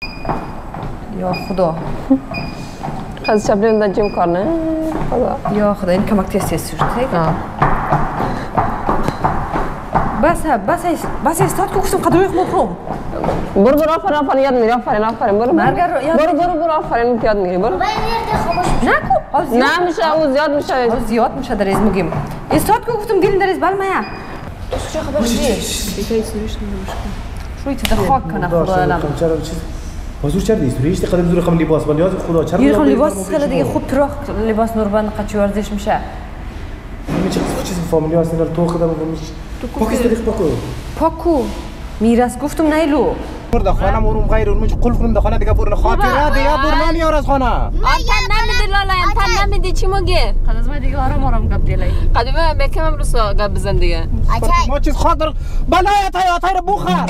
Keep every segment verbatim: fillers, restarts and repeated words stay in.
یا خدا از شب در جیم کار نه خدا یا خدا این کمک تست است بس بس بس استاد کو گفتم قدر خودم برو برو آفرین آفرین یاد میگیری آفرین آفرین برو برو برو برو آفرین یاد میگیری برو نکو نه میشه او زیاد میشه او زیاد میشه در از میگیم استاد کو گفتم گیرین در از بال مایا تو چه خبر چیه بیتای سوریش نمیشه شوی تو خاک کنه خدا علم چرا چیز بازور چردی سوریش قدم زور قم لباس من یاد خدا چرا یه لباس خیلی دیگه خوب تراخ لباس نوربان قچ ورزش میشه میشه چیز فامیلی هستن تو خدام میشه پاکیز دیگه پاکو پاکو میراث گفتم نیلو برد خانه مورم غیر اون قلب کنم در خانه دیگه برن خاطره دیگه برن نمیار از خانه آن نمیدی لالا انت نمیدی چی میگه خلاص ما دیگه آرام آرام گپ دیلای قدیما بکم امروز گپ بزن دیگه ما چیز خاطر بلای تای تای بخار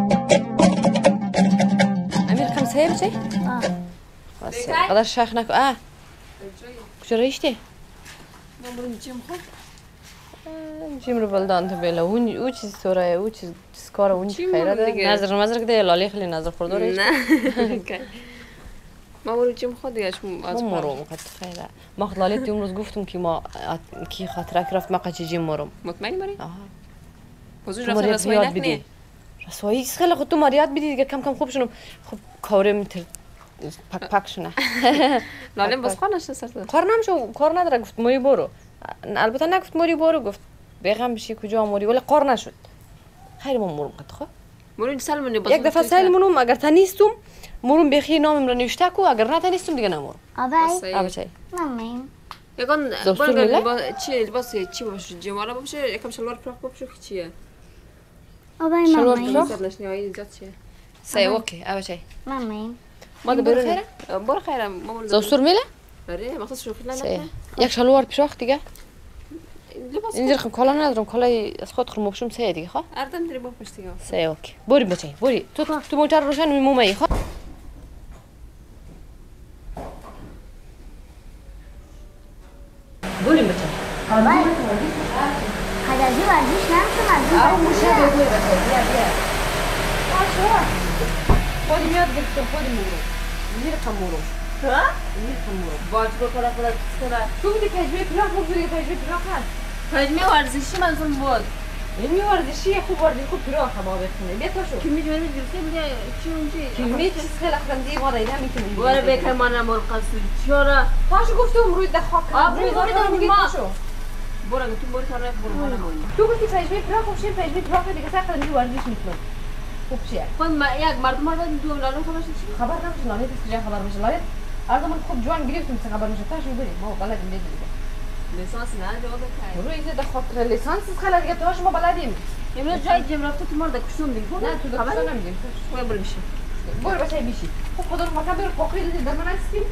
امیر خمسه بچی بس قدر شخ نکو اه کجا رشتی من برم جیم خود جیم رو بلدان تو بیلا اون او چیز سوره او چیز کار اون خیره ده نظر نظر کده لالی خیلی نظر خورده رشتی نه ما برم جیم خود دیگه ما مرو مقد خیره ما خود لالی امروز گفتم که ما کی خاطره رفت ما قچ جیم مرم مطمئنی بری آها بزرگ رفت رسوایی نکنی رسوایی خیلی خود تو ماریات بدی دیگه کم کم خوب شنو خب کارم تر پک پک شنه لالی باز کار نشته سر کار نمیشه کار نداره گفت موری برو البته نگفت موری برو گفت بگم بشی کجا موری ولی کار نشد خیلی ما مرم قد خو موری سلمونی باز یک دفعه سلمونم اگر تنیستم مرم بخی نامم را نوشته کو اگر نه تنیستم دیگه نمورم آبای آبا چای مامی یکان برگر چی لباس چی باشه جمالا باشه یکم شلوار پراخ باشه چیه آبای مامی شلوار سر نشنیایی زیاد چیه سه اوکی آبا چای مامی ما برو خیره برو خیره ما زوسور میله آره مخصوص شوخی نه سه یک شلوار پراخ دیگه لباس اینجا خم کالا ندارم کالای از خود خرم مبشم سه دیگه خواه اردن داری با پشت دیگه سه اوکی بوری بچه بوری تو تو موتر روشن میمومی خواه بوری بچه آبای خدازی ورزش نمیکنم آه موشه بگوی بچه بیا بیا آشو خودی میاد گرفتم خودی مورو زیر خمورو ها؟ زیر خمورو باید بکنه خدا کسکره تو بودی پجمه پلاک بگوی پجمه پلاک هست پجمه ورزشی منظور بود علمی ورزشی خوب ورزشی خوب پلاک هم بخونه بیا تا شو که میدونی گرفته بوده چی اونجی کلمه چیز خیلی خندی ما دیدم میتونیم باره بکر من نمال قصد چرا پاشو گفتم روی دخاک آب روی دارم دارم میگی ما. پاشو برو تو برو تا رفت برو بالا مانی تو گفتی پجمه پلاک خوب شیر پجمه پلاک دیگه سخت می ورزش میکنم خوب چیه خود ما یک مردم ها دادیم دو لالو خبرش چی خبر نمیشه لاله کجا خبر میشه لاله آره من خوب جوان گرفتم چه خبر میشه تاشو بریم ما بلدیم دیگه لیسانس نه جواب بده برو اینجا دخاک لیسانس خاله دیگه تاش ما بلدیم امروز جای جم رفته تو مرد کشون دیگه نه تو خبر دکتر نمیدیم برو برو میشه برو بچه بیشی خب خدا رو مکان برو پاکی دیدی در من هستیم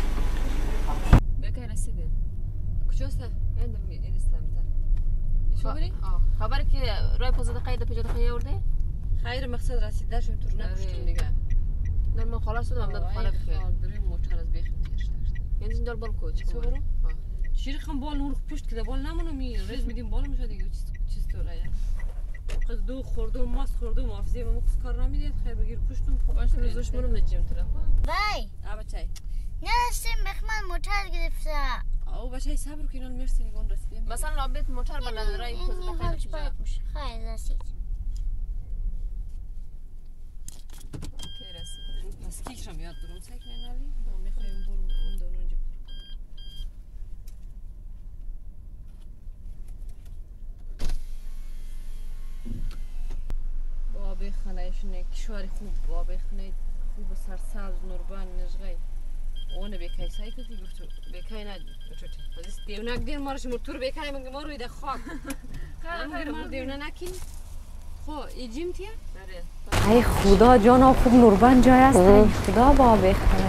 بکر رسیده کجاست عندم اینستام شو بری خبر که رای پوز دقیقه پیش دقیقه ورده خیر مقصد رسیده شون تو نکشتیم دیگه در من خلاص شدم من خاله بخیر داریم موتور از بیخ می‌کشیم یعنی این دار بال کوچ چی برو چیری خم بال نور پشت کده بال نمونو می ریز میدیم بال میشه دیگه چیز تو راه قد دو خوردم ماست خوردم حافظه ما کس کار نمیدید خیر بگیر پشتم باش روزش منم نجیم طرف وای آ بچای نرسیم بخمن موتر گرفته او بچای صبر کن مرسی نگون رسیدیم مثلا لابد موتر بلند رای پوز دقیقه چی خیلی رسید کی رسید پس کیشم یاد دارم سکن نالی ما میخوایم برو اون دون اونجا باب خانهشونه کشوری خوب باب خانه خوب سرسبز نوربان نجغی اون بکای سعی کنی گفتو بکای ندی چطوری از دیونک دیر مارش مرتور بکای من ما روی دخاک خیلی مار دیونه نکین خو ایجیم تیه ای خدا جانا خوب نوربان جای است ای خدا باب خانه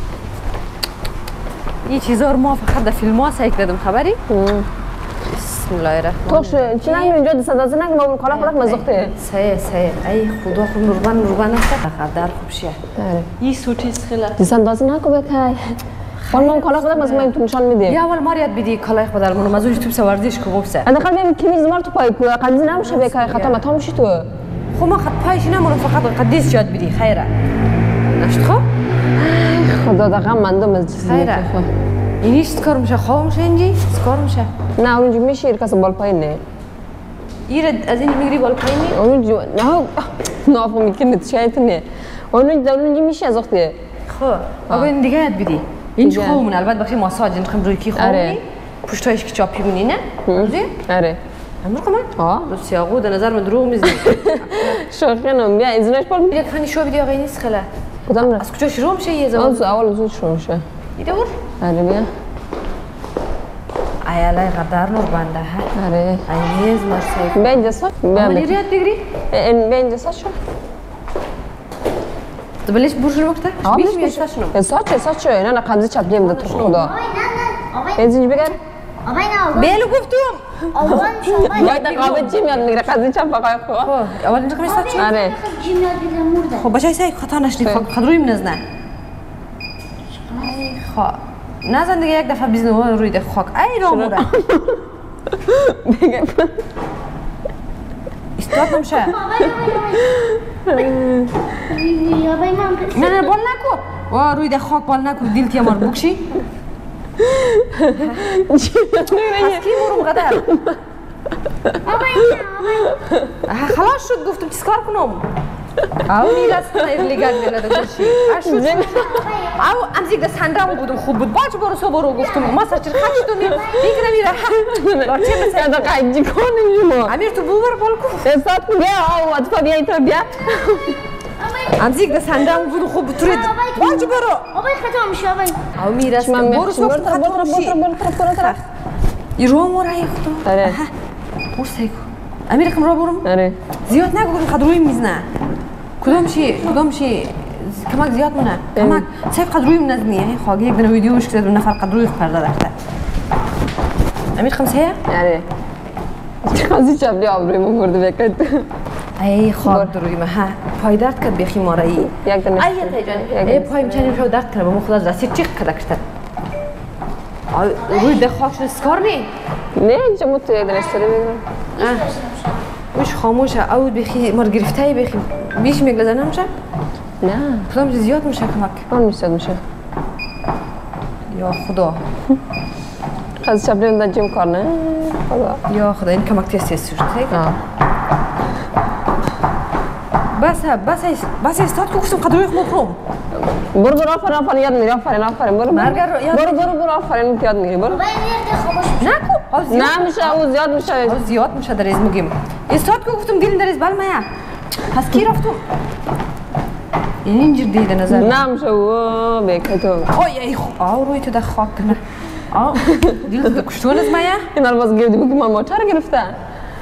این چیزا رو ما فقط در فیلم ها سعی کردم خبری بسم الله الرحمن الرحیم تو چی نمی اینجا دست دست نگم ما کلا کلا مزخته سه سه ای خدا خوب نوربان نوربان است فقط در خوب شه این سوتیس خیلی دست دست نگو بکای والله کلا کلا مز ما تو نشان میده یا اول ماریات بدی کلا بدل منو مزوج تو سواردیش کو بوسه انا قلبي يمكن زمار تو باي كو قد نمشي بكاي ختم تمشي تو خو ما خد پایش نمونم فقط قدیس جاد بدی خیره نشد خب خدا دقیقا من دوم از جسمی خیره اینیش سکار میشه خواه میشه اینجی سکار میشه نه اونجا میشه ایر کسی بال پایین نه ایر از این میگری بال پایینی اونجا نه نافو میکنه شاید نه اونجا اونجا میشه از وقتی خب آقا این دیگه هد بدی این چه خوامون البته بخی ماساژ نخم روی کی خوامونی پشتایش که چاپی مونی نه روزی آره امر کمان ها دو سیاقو در نظر من دروغ میزنی شوخیانم بیا ازنش بال میگه خانی شو بدی آقا نیست خلا کدام از کجا شروع میشه یه زمان از اول زود شروع میشه ایده ور آره بیا ایالای قدر نور بنده ها آره ایز مرسی بیا اینجا ساش بیا من ریاد بگیری بیا اینجا ساش تو بلیش برشون وقتا بیش میاد ساشنو ساچ ساچ نه نه قبضی چپلیم ده تو خدا آقای نه نه آقای بنزین بگیر آقای نه آقای بیلو گفتم آقای شما باید قابل چی میاد میگیره قضیه چپ آقای خو خب اول اینجا کمیش ساچ آره جیمیات بیده مرده خب بچه سعی خطا نشنی خد روی منزنه خب نزن دیگه یک دفعه بیزنه روی ده خاک ای راموره بگم استاد نمیشه آقای من نه نه بال نکو وا روی ده خاک بال نکو دیل تیام رو بکشی از کی برم قدر آقای نه خلاص شد گفتم چیز کار کنم او نیست نه لیگاد میلاد داشتی اشو او امزیک دست هندام بودم خوب بود باج برو سو برو گفتم ما سر چی خاطر تو میره دیگه نمیره لارچه یا دا قایدی کنیم شما امیر تو بور بالکو استاد بیا او اتفا بیا ایتو بیا امزیک دست هندام بودم خوب بود ترید باج برو آقای خطا میشه آقای او میره من برو سو برو برو برو برو برو یرو مورای خدا آره برو سیکو امیر کم را برم آره زیاد نگو قد روی میزنه کدام شی کدام شی کمک زیاد مونه کمک سیف قد روی منزنی خواهی یک دنه ویدیوش کرد و نفر قد روی پرده داشته امیر خمسه آره قضیه چپلی آبروی ما برده بکرد ای خواب دروی ما ها پای درد کرد بخی مارایی یک دنه ای تیجان ای پای میچنیم شو درد کرد با خدا راستی چیک کرده کرد روی ده خاکش سکار نی نه اینجا مو تو یک دنه استری بگیرم وش خاموشه او بخی مر گرفتای بخی بیش میگلزن نمیشه نه کدام زیاد میشه کمک اون میشه میشه یا خدا قضیه چپلی اون جیم کار نه خدا یا خدا این کمک تیست تیست شد بس بس بس استاد که گفتم قدروی خود کنم برو برو آفرین آفرین یاد میری آفرین آفرین برو برو برو برو برو آفرین یاد میری برو آقای نیرده خوابش نکو نه میشه او زیاد میشه او زیاد میشه در از مگیم استاد که گفتم دیل در از بل مایا پس کی رفتم این اینجور دیده نظر نه میشه او بکتو اوی ای خو آو روی تو در خاک نه آو دیل تو کشتون از مایا این الباز گردی بود که من موتر گرفتن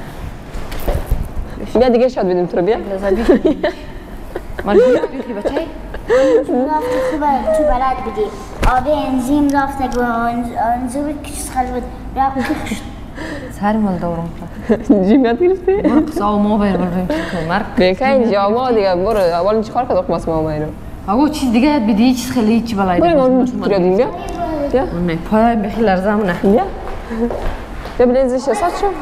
بیا دیگه شاد بدیم تو رو بیا لازم من بیا بخی بچه رفته خوبه تو بلد بدی آبی انزیم رفته گو انزومی کشت خل بود رفته سر مال دورم جیم یاد گرفتی؟ برو قصا و ما باید بریم که مرد بکن اینجا ما دیگه برو اول این چیکار کرد قماس ما اینو آقا چیز دیگه یاد بدی چیز خیلی چی بلایی بریم اون تو یادیم بیا بیا نه پای بخی لرزم نه بیا بیا بلنزش ساعت شو تو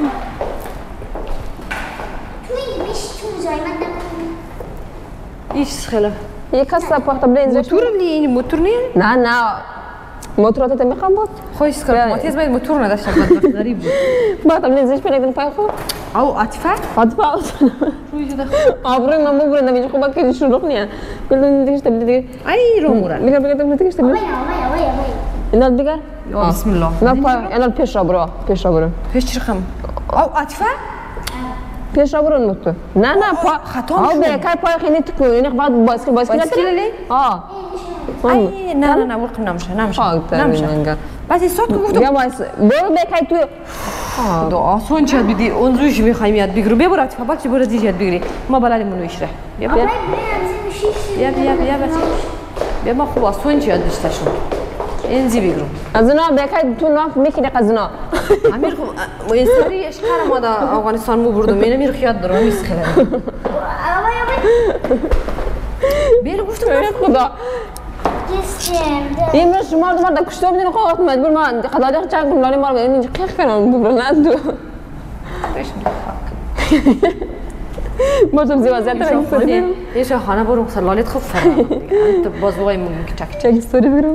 این بیش تو زای من نکنی هیچ خیلی یک کس پاخت بلنزش موتور لی این موتور نی نه نه موتورات میخوام بود خوش سکر ماتیز باید موتور نداشتم بدبخت غریب بود بعد بلنزش پیدا پای خو او عاطفه عاطفه روی شده آبروی من مو برنده میشه خوبه که شروع کنه کل دیگه تبدیل دیگه ای رومورا بگیر بگیر تبدیل دیگه تبدیل آقای آقای آقای آقای اینا بگیر یا بسم الله نه پای اینا پیش را برو پیش را برو پیش چی رقم او عاطفه پیش را برو نوتو نه نه پا خطا آه شد. به کار پای خیلی تو اینه بعد باسکت باسکت باسکت لی؟ آه ای نه نه نه ورقم نمیشه نمیشه آه نمیشه بس این صوت که گفتم یا وایس برو بکای تو خدا آسون چه بدی اون زویش میخوایم یاد بگیرو بیا برو عاطفه باید چی برو زیج یاد بگیری ما بلدیم اونو ایشره بیا بیا آقای بیا انزیم شیش بیا بیا بیا بچه بیا ما خوب آسون چی یاد داشته شد این زی بگیرم از اونا بکای تو ناف میکنه از اونا امیر خب این سری اشکال ما دا افغانستان مو بردم اینو میرو خیاد دارم نیست خیلی آقای آقای بیل گفتم خدا گستم این رو شما رو مرد کشته بدین خواهد مجبور من خدای چند کنم لالی ما رو اینجا خیلی کنم بگرم نه دو باجم زی وضعیت را استوری برم یه خانه برو خسر لالت خوب فرام انت باز بوای مون که چک چک استوری برم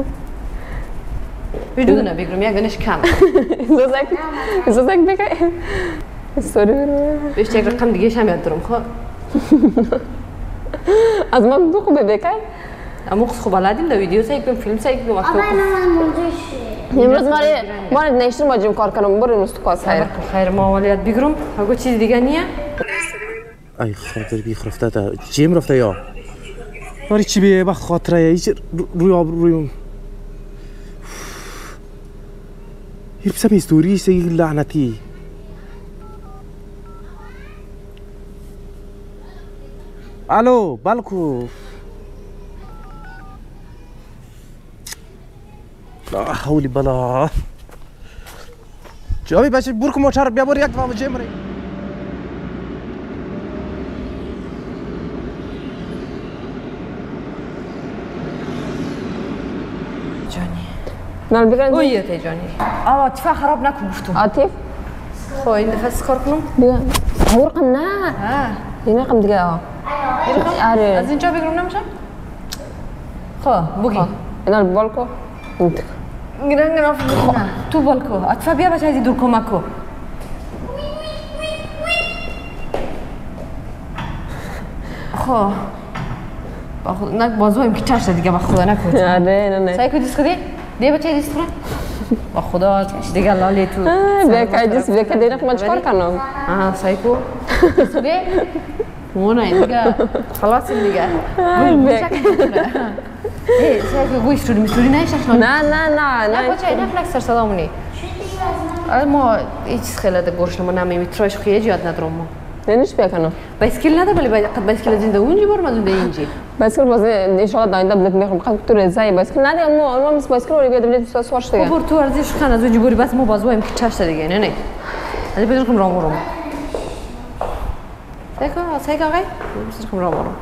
وجود نه بگیرم یک دنش کم زوزک زوزک بگی استوری برم بیشتر یک رقم دیگه شم یاد دارم خب از من دو خوبه بگی اما خود خوب بلدیم در ویدیو سایک کنم فیلم سایک کنم آبای من موجوش امروز ما ما نشتر ماجم کار کنم بریم مستقاس خیر خیر ما ولیت بگیرم هگو چیز دیگه نیه ای خاطر بی خرفته تا جیم رفته یا ولی چی به با خاطره هیچ روی آب روی هی بسم استوری سی لعنتی الو بالکو لا حولی بلا جوابی بچه برکو موتر بیا بر یک دفعه جیم ری نال بگن اوه یه جانی آه اتفاق خراب نکن گفتم عاطف خب این دفعه سکار کنم بگن هو رقم نه ها این رقم دیگه آه آره از اینجا بگیرم نمیشه خب بگی اینا بالکو انت گرنگ ناف نه تو بالکو اتفاق بیا بچه ازی دور کمک کو خب با خود نک بازویم که چشت دیگه با خدا نکن آره نه نه سعی کو دیست کدی دی بچه دیست کنه با خدا دیگه لالی تو بکای دیست بکای دیگه من چکار کنم آها سعی کو دیست کدی مونه دیگه خلاص دیگه ای سعی کو گوش رو میسوری نشش نه نه نه نه بچه اینا فلکس سر صدامونی ما هیچ چیز خیلی ده گوش نما نمیمی تراش خیلی جاد ندارم ما نمیش بکنم بایسکل نداره ولی باید قد بایسکل زنده اونجی برم از اون اینجی بایسکل باز ان شاء الله داینده بلد میخوام خود تو رضای بایسکل نده اما اما مس بایسکل رو بیاد بلد سوار شده خب تو ارزش خان از اونجی بری بس ما بازوایم که چش دیگه نه نه علی بدونم رام رام سیکا سیکا آقای بدونم رام رام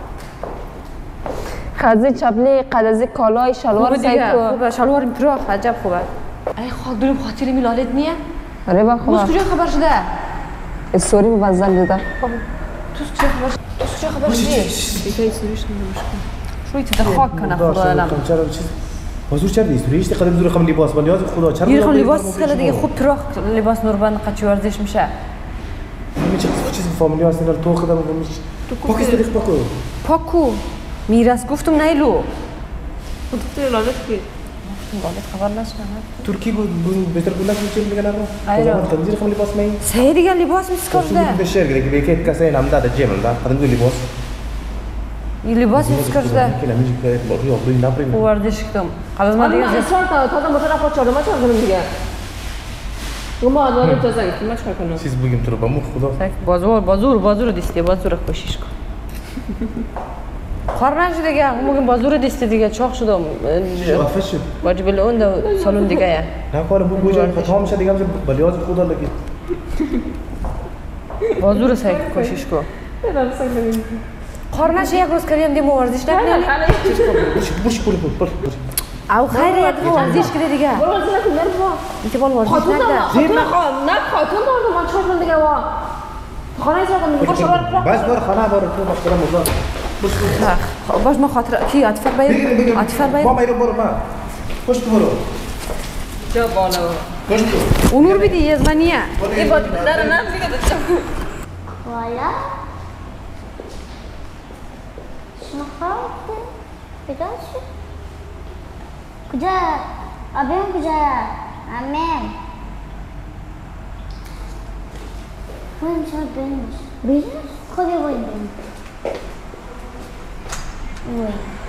خازی چپلی قدازی کالای شلوار سیکو خوبه شلوار میترا عجب خوبه ای خاک دلم خاطر میلالت نیه آره با خوبه تو کجا خبر شده استوری مبزل دیده تو چه خبر تو چه خبر شدی دیگه استوریش نمیشه شوی تو خاک کنه خدا علم چرا چیز حضور چرا استوری است قدم زور خم لباس من نیاز خدا چرا یه خم لباس خیلی دیگه خوب تراخ لباس نوربند قچی ورزش میشه من چه چیز فامیلی است اینا تو خدام میش تو پاکیز دیگه پاکو پاکو میراث گفتم نیلو تو لالت کی لالت خبر نشه ترکی بود بهتر بود نمیشه میگن آقا ایرا تنظیر خم لباس می سه دیگه لباس میسکار ده به شهر دیگه بیکت کسای نام داده جیم دا قدم زور لباس این لباس میسکار ده که نمیشه که باقی آبروی نبری ورزش کردم قبل ما دیگه اصلا تا تا موتور خود چهار ما چهار کنم دیگه ما داریم تو زنگ ما چیکار کنم چیز بگیم تو رو با مخ خدا بازور بازور بازور دیستی بازور خوشیش کن خار نشد دیگه میگم بازور دیستی دیگه چاق شدم وقفه شد واجب اون دو سالن دیگه نه کار بود بوجا خطا میشه دیگه بلیاز خدا لگی بازور سعی کوشش کو خار نشه یک روز کردیم دیم ورزش نکنیم برش برش برش برش او خیر یک ورزش کرد دیگه برو ورزش نکن برو انت بال ورزش خاتون نکرد خاتون نه خاتون دارم من چهار دیگه وا خانه ایسا کنم میگم شلوار بس بر خانه بر تو مشکل موضوع خب باش ما خاطر کی اطفال باید اطفال باید ما میرم برو ما خوش برو جا بالا خوش برو اونور بیدی یزمانیه این با در نه دیگه دچم والا شما خواهد پیدا شد کجا آبیم کجا امین باید شما برنش برنش خودی باید برنش وای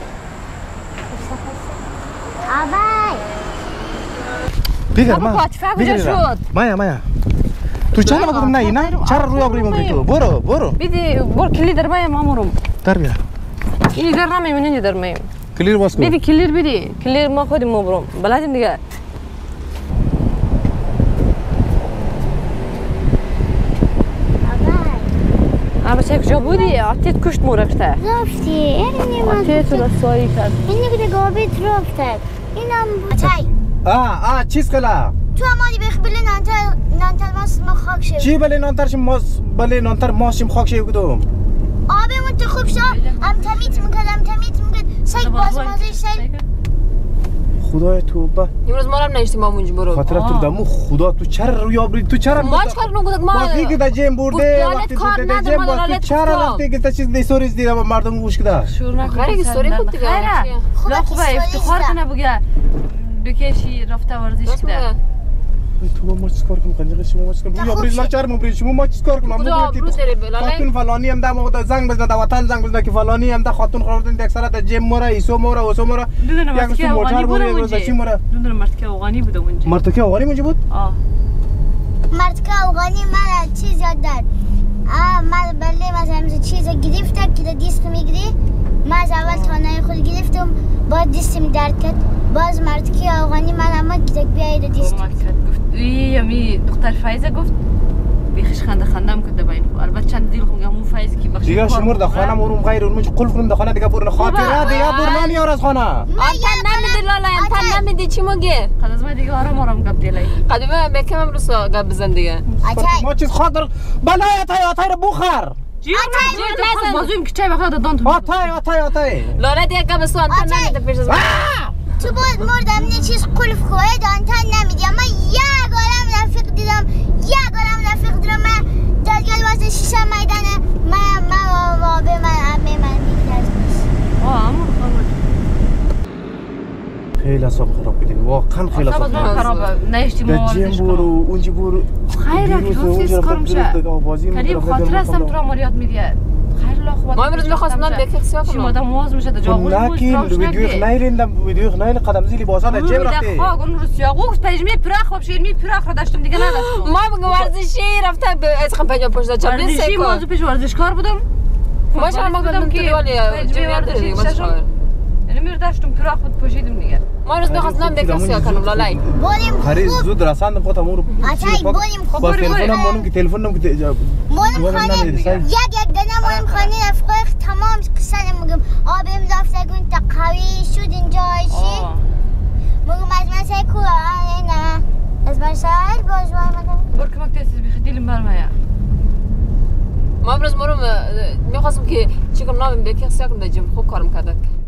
آبای بگیر بابا ما اتفاق کجا شد مایا مایا تو چرا نگفتم نه نه چرا روی آبروی من تو برو برو بیدی بر کلی در بایم امورم در بیا اینی در نمیم اینی در میم کلیر باز کن بیدی کلیر بیدی کلیر ما خودیم ما برم بلدیم دیگه آبا چه کجا بودی؟ آتیت کشت مو رفته رفتی این نمان آتیت رو رسوایی کرد این نگه گابیت رفته اینم بچای آه آه چیز کلا تو امانی بخ بله نانتر نانتر ماست ما خاک شد چی بله نانتر شم ماس بله نانتر ماس شم خاک شد کدوم آبمون تو خوب شد هم تمیت میکرد هم تمیت میکرد سگ باز مازش سگ خدای توبه امروز ما هم نشتیم اونجا برو خاطر تو دمو خدا تو چرا روی آبری تو چرا ما چکار کنم گفتم ما وقتی که در جیم برده دالت وقتی کار برده در ندارم، جیم ما وقتی دالت چرا گفتم. وقتی که تا چیز دی سوریز دیدم مردم گوش کده شور نکن خیلی سوری بود دیگه. خیره خوبه لا که خوبه سوری افتخار است. کنه بگه بکشی رفته ورزش راست کده میگه. تو ما چیکار کنیم قنجه شما ما چیکار کنیم روی آبریز ما چرا مبریز شما ما چیکار کنیم خدا آبرو داره بلا خاتون فلانی هم ده موقع زنگ بزنه در وطن زنگ بزنه که فلانی هم ده خاتون خوردن یک سر در جیم مورا ایسو مورا وسو مورا دودن یک مرتکه روز موتور افغانی بوده بوده یک روز چی اونجا مورا دودن مرتکه افغانی بوده اونجا مرتکه افغانی اونجا بود آه مرد افغانی من چیز یاد داد آه من بله مثلا چیز گرفتم که دیست میگیری من از اول تانه خود گرفتم بعد دیستم درد کرد باز مرد که افغانی من اما که بیایی دیست کمک کرد گفت ای امی دختر فایزه گفت بیخش خنده خندم کرده با این البته چند دیل خونگم اون فایزه که بخشی دیگه شمر در خانه مرون غیر اون قلف کنم در خانه دیگه برن خاطره دیگه برن نیار از خانه آن تن نمیدی لالا تن نمیدی چی مگه خلاص از ما دیگه آرام آرام گپ دیلای قدیمه بکم امروز گپ بزن دیگه ما چیز خاطر بلای آتای آتای رو بخر جیر نزن بازویم که چای بخواد دادن تو آتای آتای آتای لالا دیگه گپ سو تن نمیدی پیش از من تو بود مردم نه چیز قلف خواه دانتن نمیدیم من یک آرام رفیق دیدم یک آرام رفیق دیدم من جدگل واسه شیشه میدانه من من بابه من عمه من میگرد آه امور خانم خیلی اصاب خراب کردین واقعا خیلی اصاب اصلا خرابه نشتی در ما جیم ورزش برو اونجا برو خیره که حفظیز کار میشه کریم خاطر هستم تو را ماریات میدیه خیر الله خوبت ما امروز میخواستم بکیک سیا شما کنم آدم موز میشه در جاغوش موز نکین تراش ویدیو نگه خنایلندم ویدیو خنایل قدم زیلی بازا در جیم رفته خواه اون رو سیاغوش پیجمی پراخ و بشیرمی پراخ را داشتم دیگه نداشتم ما بگم ورزشی رفتم به از خم پنجاه پشت چهار بیست ورزشی سکو موضوع پیش ورزشکار بودم ما شما ما گفتم که ولی جمعیت داره دیگه باشه یعنی میر داشتم پراخ بود پوشیدم دیگه ما روز میخواستم بکیک سیا کنم لالای بریم هری خوب زود رساندم خودم امور آتای بریم خوب با بریم تلفنم مونم که تلفنم که بریم خانه یک یک دنه بریم خانه افقای تمام قصه میگم آبیم رفتگون تا قوی شد اینجا ایشی میگم از من سعی کو نه از من سعی باز برمدن برو کمک تیسیز بخدیلیم برمایا ما امروز مرم میخواستم که چیکم نام بکیک سیا کنم در جیم خوب کارم کرده